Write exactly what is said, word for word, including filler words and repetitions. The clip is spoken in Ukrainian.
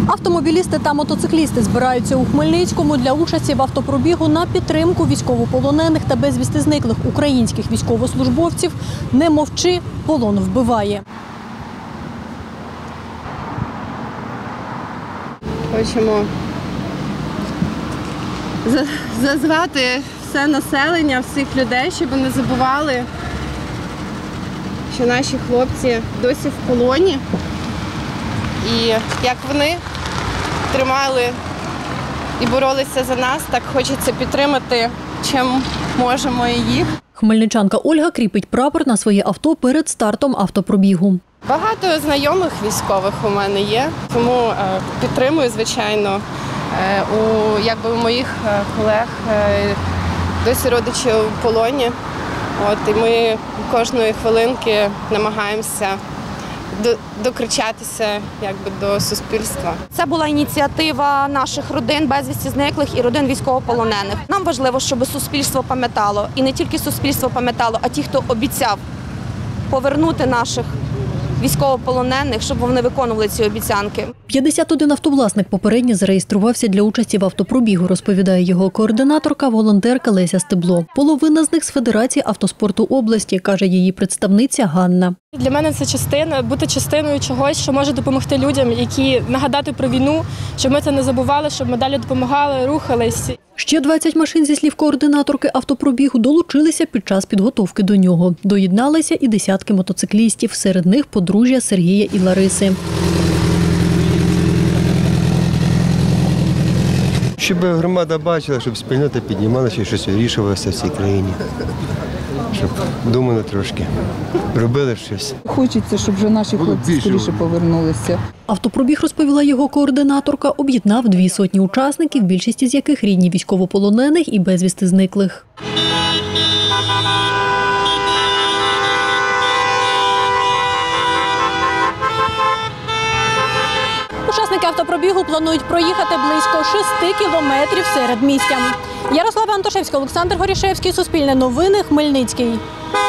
Автомобілісти та мотоциклісти збираються у Хмельницькому для участі в автопробігу на підтримку військовополонених та безвісти зниклих українських військовослужбовців. Не мовчи, полон вбиває. Хочемо зазвати все населення, всіх людей, щоб не забували, що наші хлопці досі в полоні. І як вони тримали і боролися за нас, так хочеться підтримати, чим можемо і їх. Хмельничанка Ольга кріпить прапор на своє авто перед стартом автопробігу. Багато знайомих військових у мене є, тому е, підтримую, звичайно. Е, у, якби, у моїх е, колег е, досі родичі у полоні. От, і ми кожної хвилинки намагаємося до, докричатися якби, до суспільства. Це була ініціатива наших родин безвісті зниклих і родин військовополонених. Нам важливо, щоб суспільство пам'ятало. І не тільки суспільство пам'ятало, а ті, хто обіцяв повернути наших військовополонених, щоб вони виконували ці обіцянки. п'ятдесят один автовласник попередньо зареєструвався для участі в автопробігу, розповідає його координаторка, волонтерка Леся Стебло. Половина з них з Федерації автоспорту області, каже її представниця Ганна. Для мене це частина, бути частиною чогось, що може допомогти людям, які нагадати про війну, щоб ми це не забували, щоб ми далі допомагали, рухались. Ще двадцять машин, зі слів координаторки автопробігу, долучилися під час підготовки до нього. Доєдналися і десятки мотоциклістів, серед них подружжя Сергія і Лариси. Щоб громада бачила, щоб спільнота піднімалася і щось вирішувалося в цій країні. Щоб думали трошки, робили щось. Хочеться, щоб вже наші хлопці скоріше повернулися. Автопробіг, розповіла його координаторка, об'єднав дві сотні учасників, більшість з яких рідні військовополонених і безвісти зниклих. Учасники автопробігу планують проїхати близько шести кілометрів серед містя. Ярослава Антошевська, Олександр Горішевський, Суспільне новини, Хмельницький.